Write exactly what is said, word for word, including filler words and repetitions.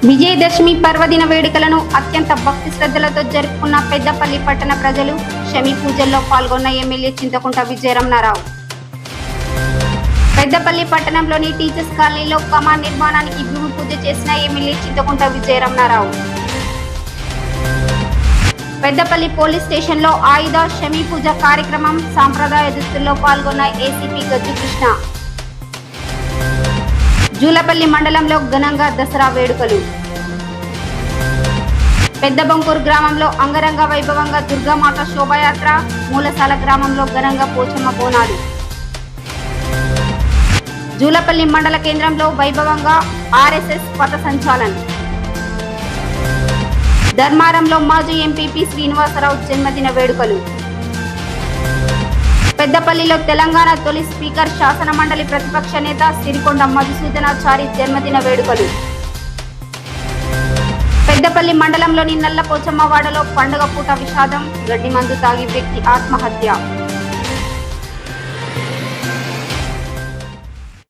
విజయదశమి పర్వదిన వేడుకలను అత్యంత భక్తి శ్రద్ధలతో జరుపుకున్న పెద్దపల్లి పట్టణ ప్రజలు శమి పూజల్లో పాల్గొన్న ఎమ్మెల్యే చింతకుంట విజయరమణారావు. పెద్దపల్లి పట్టణంలోని టీచర్స్ కాలనీలో కమాన్ నిర్మాణానికి భూమి పూజ చేసిన ఎమ్మెల్యే చింతకుంట విజయరమణారావు. పెద్దపల్లి పోలీస్ స్టేషన్లో ఆయుధ శమి పూజ కార్యక్రమం సాంప్రదాయ దుస్తుల్లో పాల్గొన్న ఏసీపీ గజ్జు కృష్ణ. జూలపల్లి మండలంలో ఘనంగా దసరా వేడుకలు. పెద్దబంకూరు గ్రామంలో అంగరంగ వైభవంగా దుర్గామాత శోభాయాత్ర. మూలసాల గ్రామంలో ఘనంగా పోచమ్మ బోనాలు. జూలపల్లి మండల కేంద్రంలో వైభవంగా ఆర్ఎస్ఎస్ పథ సంచాలనం. ధర్మారంలో మాజీ ఎంపీపీ శ్రీనివాసరావు జన్మదిన వేడుకలు. పెద్దపల్లిలో తెలంగాణ తొలి స్పీకర్ శాసన మండలి ప్రతిపక్ష నేత సిరికొండ మధుసూదనాచారి జన్మదిన వేడుకలు. పెద్దపల్లి మండలంలోని నల్లపోచమ్మ వాడలో పండుగ పూట విషాదం. గడ్డి మందు తాగి వ్యక్తి ఆత్మహత్య.